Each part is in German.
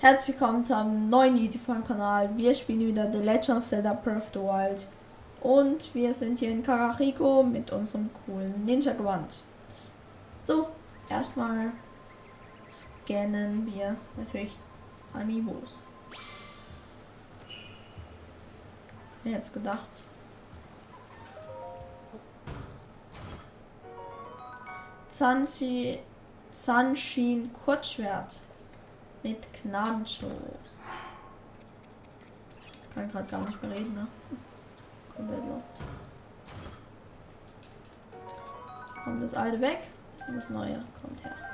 Herzlich willkommen zu einem neuen YouTube-Kanal. Wir spielen wieder The Legend of Zelda Breath of the Wild. Und wir sind hier in Kakariko mit unserem coolen Ninja-Gewand. So, erstmal scannen wir natürlich Amiibos. Wer hätte es gedacht? Zanshin Kurzschwert mit Gnadenschuss. Kann gerade gar nicht mehr reden, ne? Komplett lost. Kommt das alte weg und das neue kommt her.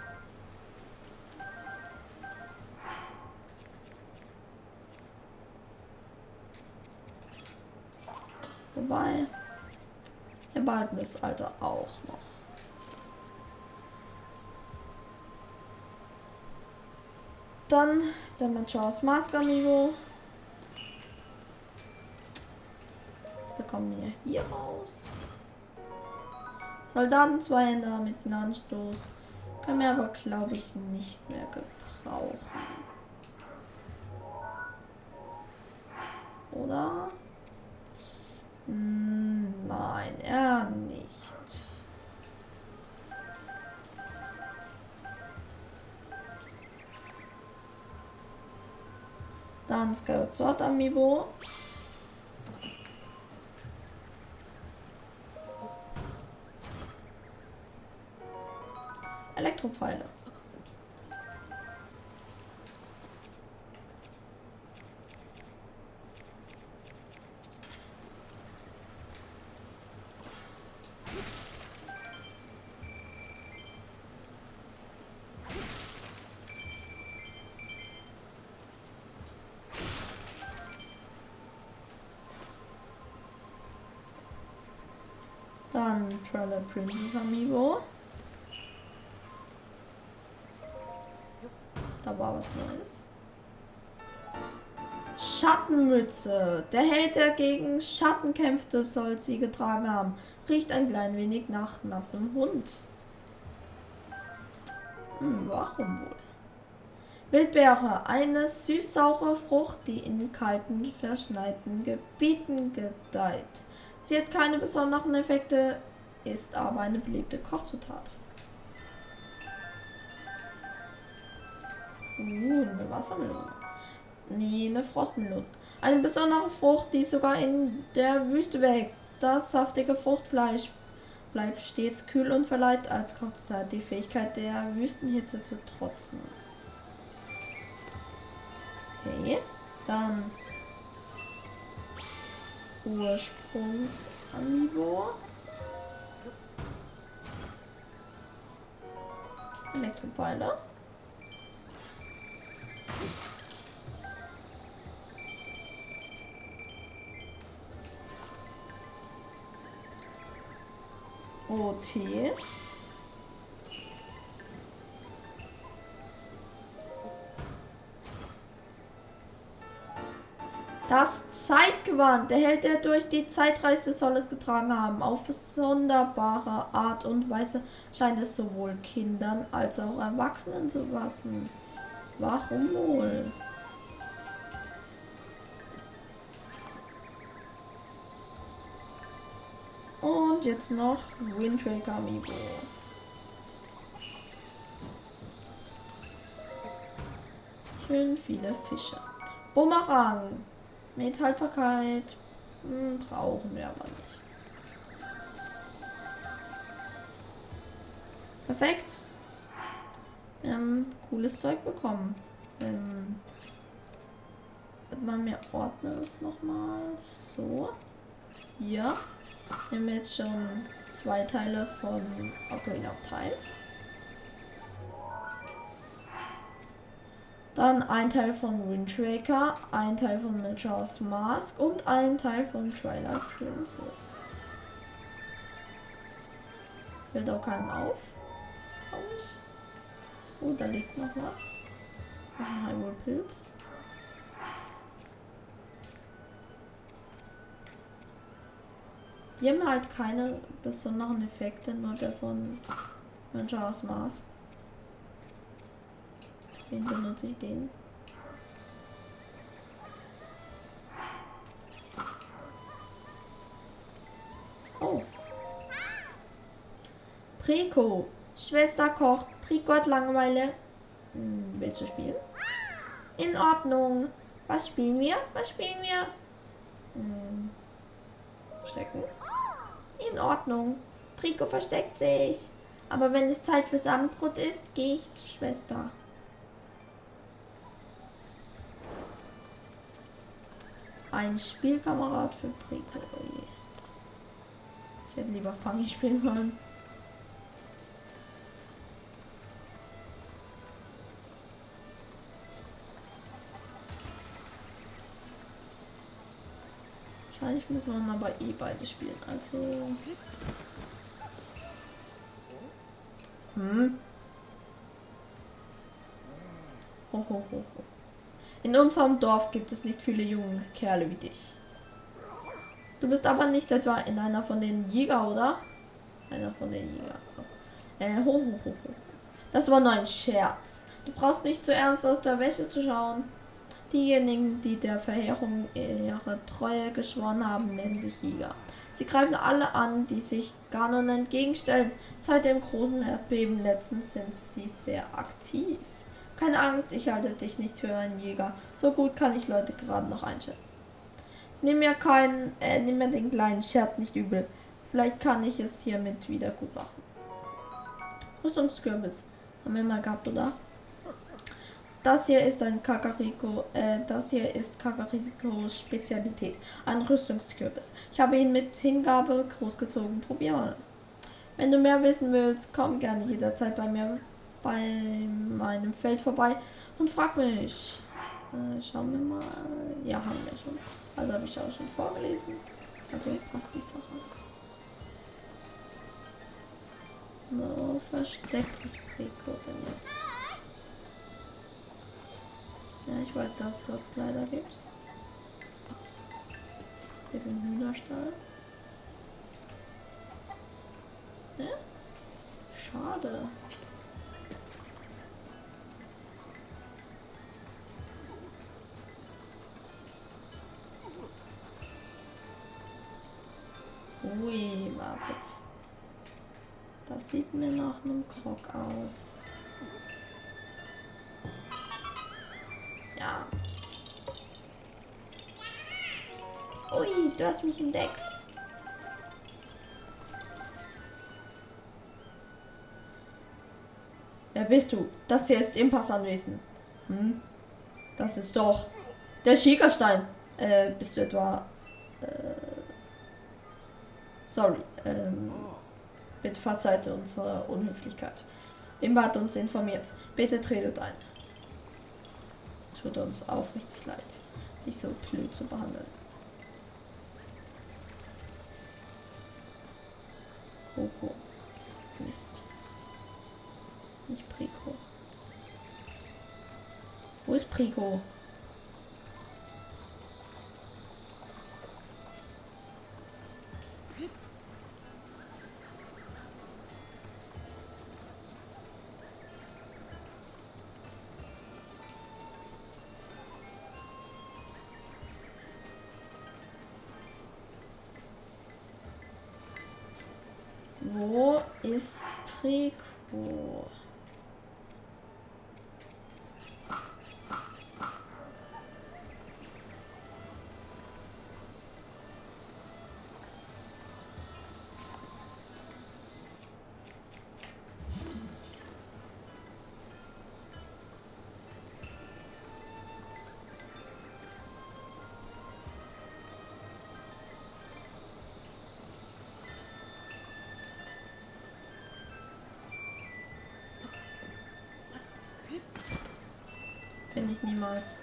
Wobei, wir behalten das alte auch noch. Dann der Majora's Mask Amiibo. Wir kommen hier raus. Soldaten Zweihänder mit Gnadenstoß. Können wir aber, glaube ich, nicht mehr gebrauchen. Oder? Nein, er nicht. Dann Skyward Sword Amiibo. Elektropfeile. Dann Twilight Princess Amiibo. Da war was Neues. Schattenmütze. Der Held, der gegen Schatten kämpfte, soll sie getragen haben. Riecht ein klein wenig nach nassem Hund. Warum wohl? Wildbeere. Eine süß-saure Frucht, die in kalten, verschneiten Gebieten gedeiht. Sie hat keine besonderen Effekte, ist aber eine beliebte Kochzutat. Eine Wassermelone. Nee, eine Frostmelone. Eine besondere Frucht, die sogar in der Wüste wächst. Das saftige Fruchtfleisch bleibt stets kühl und verleiht als Kochzutat die Fähigkeit der Wüstenhitze zu trotzen. Okay, dann Ursprungs-Amiibo. Elektropfeile. OT. Das Zeitgewand. Der Held, der durch die Zeit reiste, soll es getragen haben. Auf sonderbare Art und Weise scheint es sowohl Kindern als auch Erwachsenen zu passen. Warum wohl? Und jetzt noch Wind Waker Amiibo. Schön viele Fische. Bumerang. Mit Haltbarkeit brauchen wir aber nicht. Perfekt. Wir haben cooles Zeug bekommen. Wird man mir ordnen es nochmal so. Ja. Wir haben jetzt schon 2 Teile von Ocarina of Time. Dann ein Teil von Wind Waker, ein Teil von Majora's Mask und ein Teil von Twilight Princess. Fällt auch keinen auf. Oh, da liegt noch was. Ein Hyrule Pilz. Die haben halt keine besonderen Effekte, nur der von Majora's Mask. Den benutze ich den. Rico. Schwester kocht. Rico hat Langeweile. Willst du spielen? In Ordnung. Was spielen wir? Was spielen wir? Verstecken. In Ordnung. Rico versteckt sich. Aber wenn es Zeit fürs Abendbrot ist, gehe ich zur Schwester. Ein Spielkamerad für Rico. Ich hätte lieber Fangi spielen sollen. Wahrscheinlich muss man aber beide spielen. Also. Ho, ho, ho, ho. In unserem Dorf gibt es nicht viele junge Kerle wie dich. Du bist aber nicht etwa in einer von den Jäger, oder? Einer von den Jäger. Ho, ho, ho, ho. Das war nur ein Scherz. Du brauchst nicht zu ernst aus der Wäsche zu schauen. Diejenigen, die der Verheerung ihre Treue geschworen haben, nennen sich Jäger. Sie greifen alle an, die sich Ganon entgegenstellen. Seit dem großen Erdbeben letztens sind sie sehr aktiv. Keine Angst, ich halte dich nicht für einen Jäger. So gut kann ich Leute gerade noch einschätzen. Nimm mir den kleinen Scherz nicht übel. Vielleicht kann ich es hiermit wieder gut machen. Rüstungskürbis. Haben wir mal gehabt, oder? Das hier ist Kakarikos Spezialität. Ein Rüstungskürbis. Ich habe ihn mit Hingabe großgezogen. Probier mal. Wenn du mehr wissen willst, komm gerne jederzeit bei meinem Feld vorbei und frag mich. Schauen wir mal. Ja, haben wir schon. Also habe ich auch schon vorgelesen. Also passt die Sache. Wo versteckt sich Rico denn jetzt? Ja, ich weiß, dass es dort Kleider gibt. Hier den Hühnerstall. Ne? Schade. Ui, wartet. Das sieht mir nach einem Krog aus. Ja. Ui, du hast mich entdeckt. Wer bist du? Das hier ist Impassanwesen. Das ist doch der Schiegerstein. Bist du etwa... sorry. Bitte verzeiht unsere Unhöflichkeit. Impa hat uns informiert. Bitte tretet ein. Es tut uns aufrichtig leid, dich so blöd zu behandeln. Coco. Mist. Nicht Prico. Wo ist Prico? Wo ist Prico? Finde ich niemals.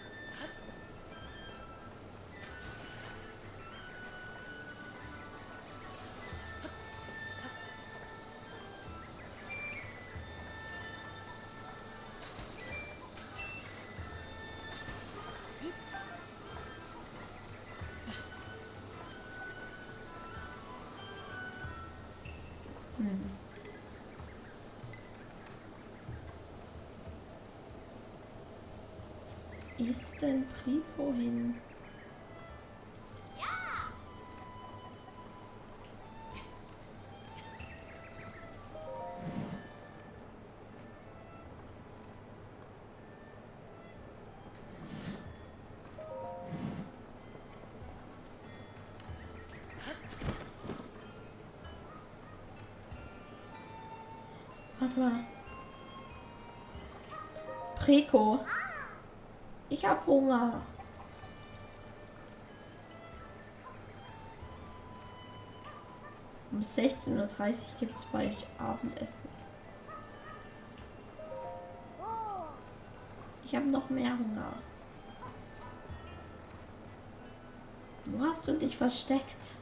Ist denn Prico hin? warte mal. Rico. Ich hab Hunger. Um 16:30 Uhr gibt es bei euch Abendessen. Ich habe noch mehr Hunger. Wo hast du dich versteckt?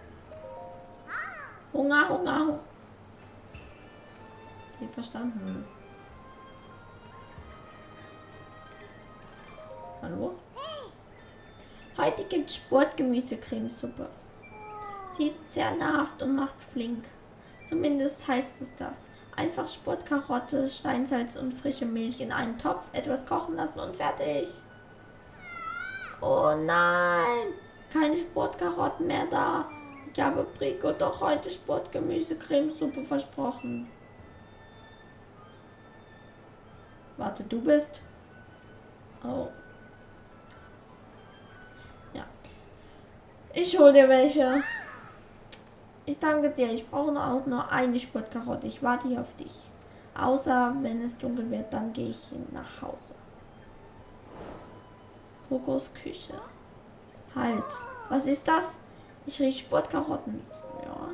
Hunger, Hunger, Hunger. Okay, verstanden. Hallo? Heute gibt es Sportgemüsecremesuppe. Sie ist sehr nahrhaft und macht flink. Zumindest heißt es das. Einfach Sportkarotte, Steinsalz und frische Milch in einen Topf, etwas kochen lassen und fertig. Oh nein, keine Sportkarotten mehr da. Ich habe Rico doch heute Sportgemüsecremesuppe versprochen. Warte, du bist? Oh. Ja. Ich hol dir welche. Ich danke dir. Ich brauche auch nur eine Sportkarotte. Ich warte hier auf dich. Außer wenn es dunkel wird, dann gehe ich nach Hause. Kokos Küche. Halt. Was ist das? Ich rieche Sportkarotten. Ja.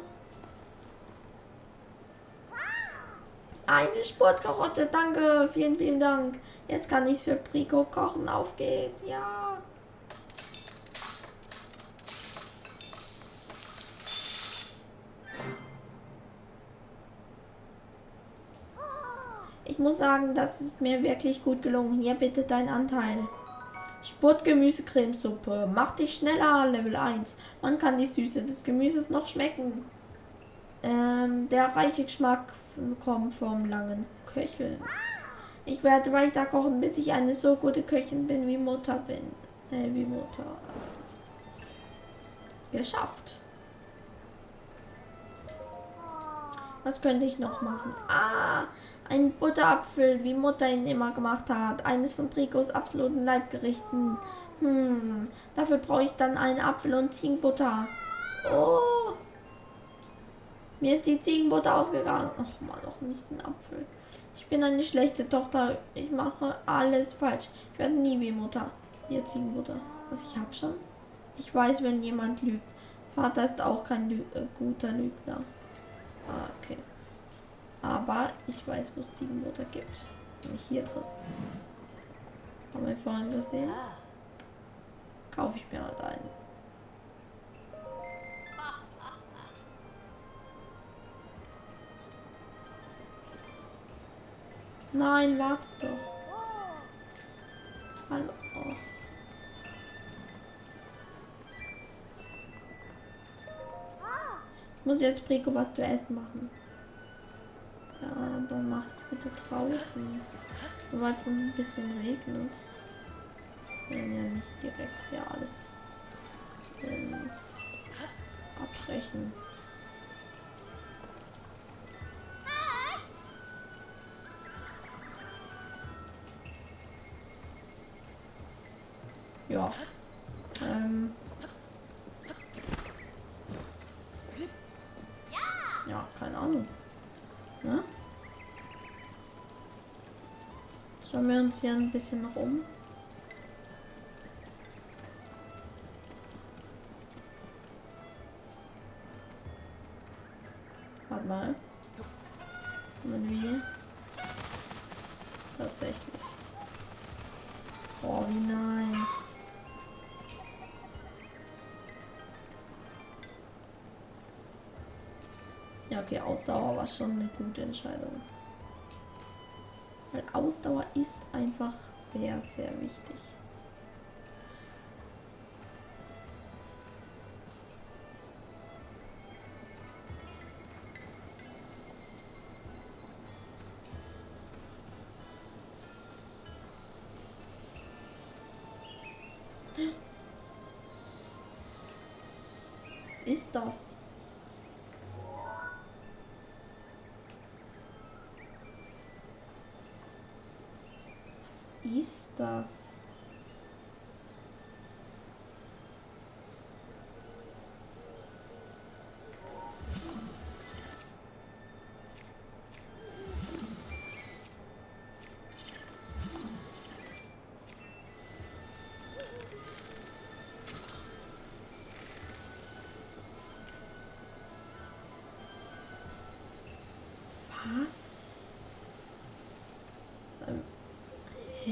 Eine Sportkarotte. Danke. Vielen, vielen Dank. Jetzt kann ich es für Rico kochen. Auf geht's. Ja. Ich muss sagen, das ist mir wirklich gut gelungen. Hier bitte dein Anteil. Sportgemüsecremesuppe. Mach dich schneller, Level 1. Man kann die Süße des Gemüses noch schmecken. Der reiche Geschmack kommt vom langen Köcheln. Ich werde weiter kochen, bis ich eine so gute Köchin bin, wie Mutter bin. Wie Mutter. Geschafft. Was könnte ich noch machen? Ah, ein Butterapfel, wie Mutter ihn immer gemacht hat. Eines von Ricos absoluten Leibgerichten. Dafür brauche ich dann einen Apfel und Ziegenbutter. Oh. Mir ist die Ziegenbutter ausgegangen. Ach man, doch nicht ein Apfel. Ich bin eine schlechte Tochter. Ich mache alles falsch. Ich werde nie wie Mutter. Hier Ziegenbutter. Was, ich habe schon? Ich weiß, wenn jemand lügt. Vater ist auch kein guter Lügner. Ah, okay. Aber ich weiß, wo es Ziegenbutter gibt. Nämlich hier drin. Haben wir vorhin gesehen. Kaufe ich mir halt einen. Nein, warte doch. Hallo. Oh. Ich muss jetzt Rico was zu essen machen. Ja, dann mach's bitte draußen. Weil es ein bisschen regnet. Wir werden ja nicht direkt hier alles abbrechen. Ja. Ja, keine Ahnung. Ne? Schauen wir uns hier ein bisschen noch um. Warte mal. Kommen wir. Tatsächlich. Oh, wie nice. Ja, okay, Ausdauer war schon eine gute Entscheidung. Weil Ausdauer ist einfach sehr, sehr wichtig. Was ist das? Was ist das?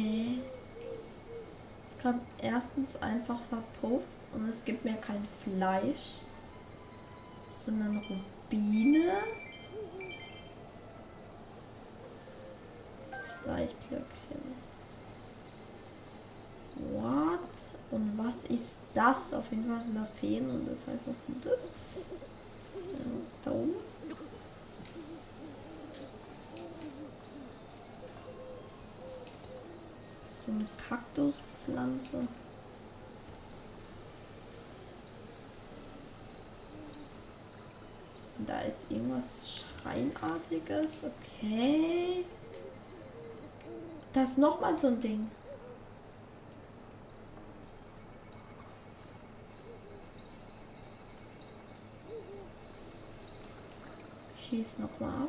Okay. Es kann erstens einfach verpufft und es gibt mir kein Fleisch, sondern Rubine. Schleichglöckchen. What? Und was ist das? Auf jeden Fall sind da Feen und das heißt was Gutes. Ja, was ist da oben? So eine Kaktuspflanze. Da ist irgendwas Schreinartiges. Okay. Da ist nochmal so ein Ding. Schieß nochmal ab.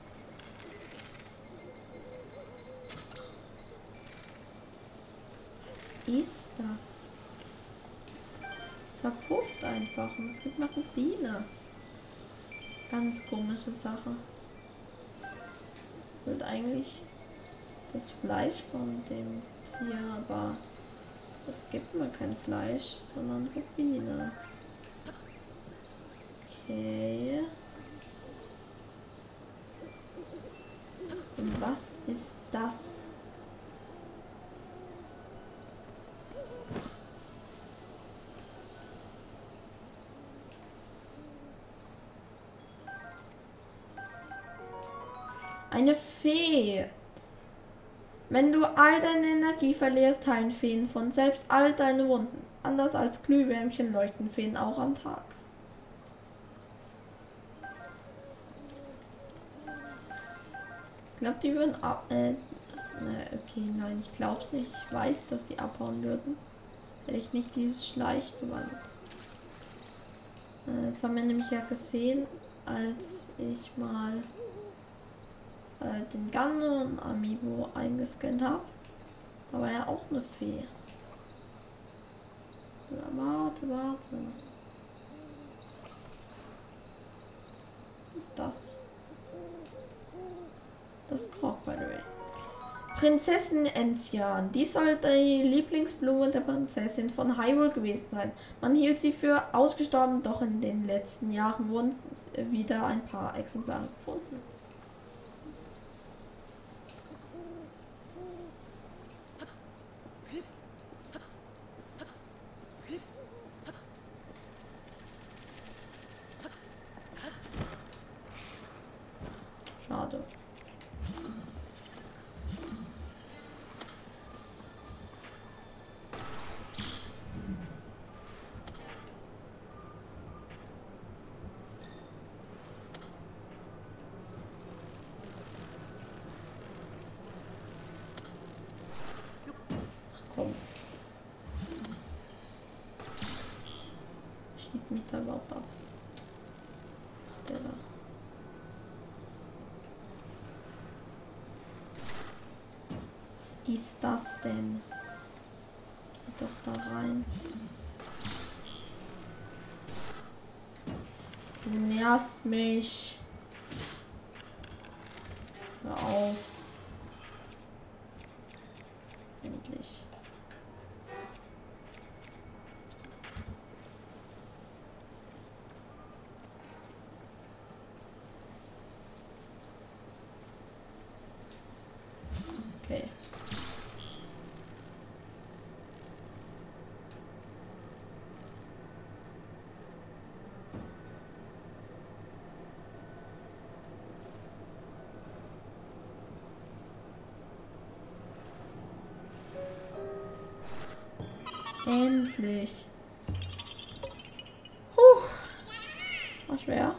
Was ist das? Es verpufft einfach und es gibt noch Rubine. Ganz komische Sache. Ich will eigentlich das Fleisch von dem Tier, aber es gibt mir kein Fleisch, sondern Rubine. Okay. Und was ist das? Eine Fee. Wenn du all deine Energie verlierst, heilen Feen von selbst all deine Wunden. Anders als Glühwürmchen leuchten Feen auch am Tag. Ich glaube, die würden ab... okay, nein, ich glaube es nicht. Ich weiß, dass sie abhauen würden. Hätte ich nicht dieses Schleichgewand. Das haben wir nämlich ja gesehen, als ich mal den Ganon Amiibo eingescannt habe. Da war ja auch eine Fee. Ja, warte. Was ist das? Das ist Krog, by the way. Prinzessin Enzian. Dies soll die Lieblingsblume der Prinzessin von Hyrule gewesen sein. Man hielt sie für ausgestorben, doch in den letzten Jahren wurden wieder ein paar Exemplare gefunden. Schade. Ach komm. Schiebt mich da überhaupt ab. Der da. Was ist das denn? Geht doch da rein. Du nervst mich. Hör auf. Endlich. Okay. Endlich. War schwer.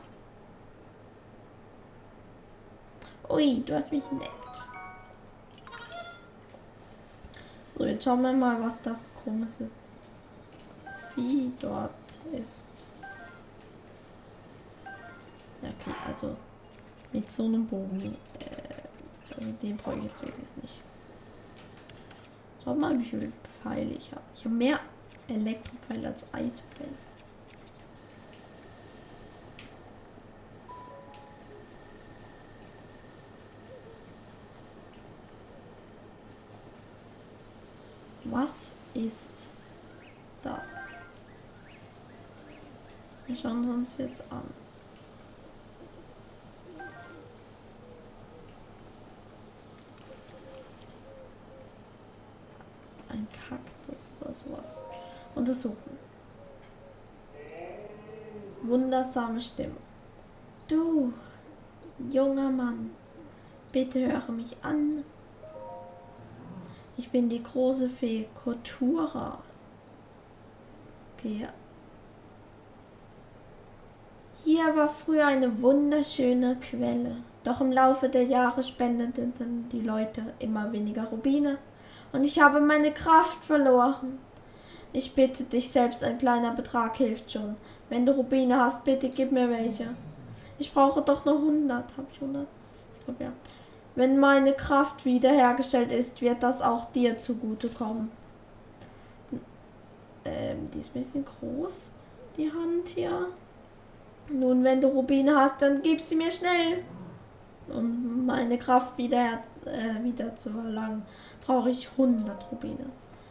Ui, du hast mich entdeckt. So, jetzt schauen wir mal, was das komische Vieh dort ist. Ja, okay, also mit so einem Bogen. Also den brauche ich jetzt wirklich nicht. Schaut mal, wie viele Pfeile ich habe. Ich habe mehr Elektropfeile als Eispfeile. Was ist das? Wir schauen es uns jetzt an. Ein Kaktus oder sowas. Untersuchen. Wundersame Stimme. Du, junger Mann, bitte höre mich an. Ich bin die große Fee Kotura. Okay. Hier war früher eine wunderschöne Quelle. Doch im Laufe der Jahre spendeten die Leute immer weniger Rubine. Und ich habe meine Kraft verloren. Ich bitte dich selbst, ein kleiner Betrag hilft schon. Wenn du Rubine hast, bitte gib mir welche. Ich brauche doch nur 100. Habe ich 100? Ich glaube ja. Wenn meine Kraft wiederhergestellt ist, wird das auch dir zugutekommen. Die ist ein bisschen groß, die Hand hier. Nun, wenn du Rubine hast, dann gib sie mir schnell. Um meine Kraft wieder zu erlangen, brauche ich 100 Rubine.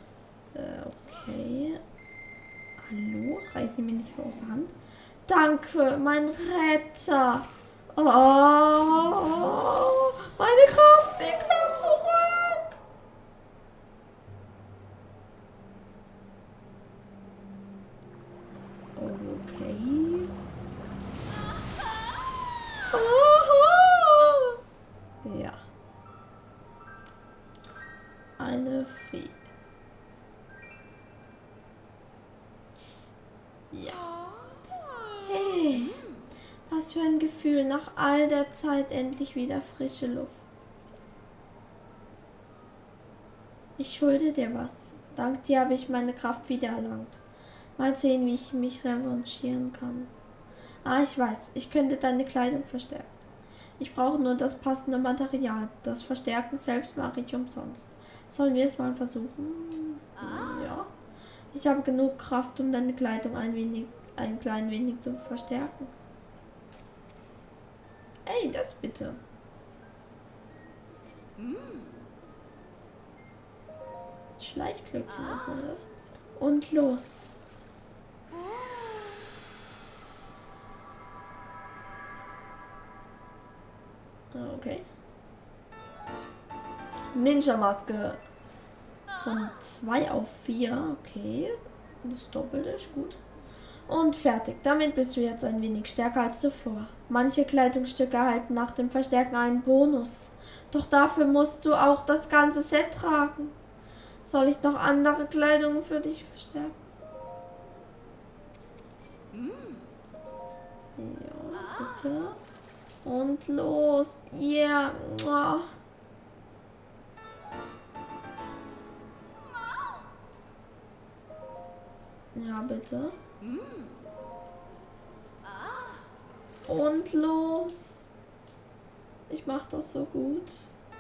Okay. Hallo? Reiß sie mir nicht so aus der Hand. Danke, mein Retter. Oh, meine Kraft, sie kehrt zurück. Okay. Ja. Eine Fee. Ja. Hey. Was für ein Gefühl, nach all der Zeit endlich wieder frische Luft. Ich schulde dir was. Dank dir habe ich meine Kraft wiedererlangt. Mal sehen, wie ich mich revanchieren kann. Ah, ich weiß, ich könnte deine Kleidung verstärken. Ich brauche nur das passende Material. Das Verstärken selbst mache ich umsonst. Sollen wir es mal versuchen? Ja. Ich habe genug Kraft, um deine Kleidung ein klein wenig zu verstärken. Ey, das bitte. Schleichglöckchen machen wir das. Und los. Okay. Ninja-Maske. Von 2 auf 4. Okay. Das Doppelte ist gut. Und fertig. Damit bist du jetzt ein wenig stärker als zuvor. Manche Kleidungsstücke erhalten nach dem Verstärken einen Bonus. Doch dafür musst du auch das ganze Set tragen. Soll ich noch andere Kleidung für dich verstärken? Ja, bitte. Und los. Yeah. Ja, bitte. Und los. Ich mach das so gut.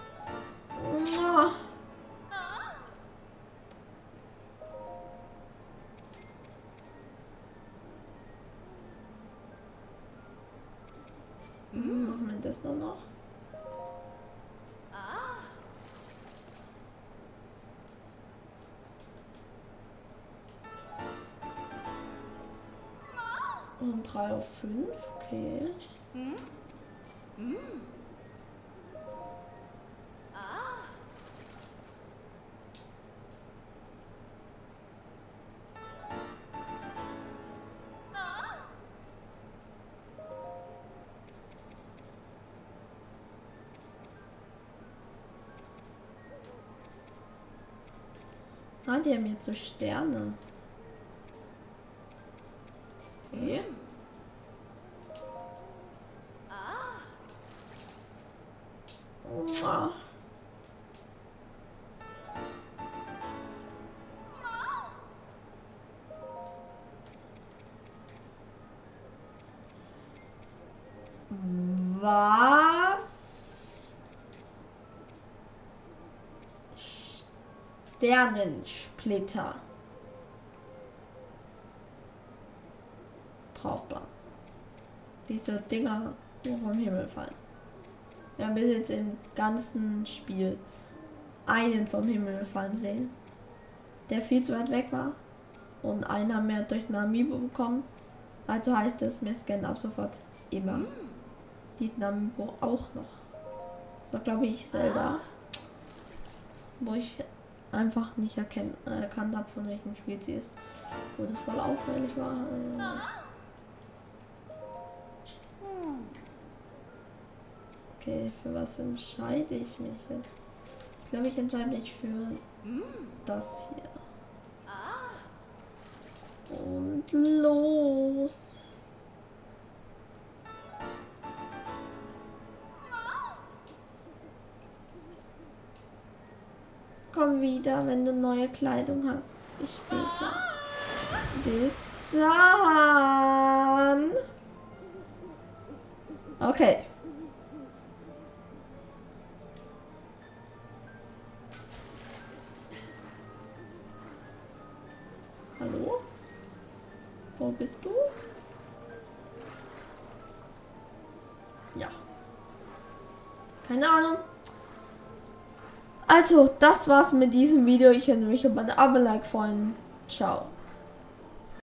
Machen wir das nur noch? Und 3 auf 5, okay. Ah, die haben jetzt so Sterne. Okay. Was? Sternensplitter. Braucht man. Diese Dinger, die vom Himmel fallen. Wir haben bis jetzt im ganzen Spiel einen vom Himmel fallen sehen. der viel zu weit weg war. Und einen haben wir durch eine Amiibo bekommen. Also heißt es, wir scannen ab sofort immer diesen Amiibo auch noch. Das war, glaube ich, Zelda. Wo ich einfach nicht erkannt habe, von welchem Spiel sie ist. Wo das voll auffällig war. Okay, für was entscheide ich mich jetzt? Ich glaube, ich entscheide mich für das hier. Und los! Komm wieder, wenn du neue Kleidung hast. Bis später. Bis dann! Okay. Hallo? Wo bist du? Ja. Keine Ahnung. Also, das war's mit diesem Video. Ich würde mich über ein Abo-Like freuen. Ciao.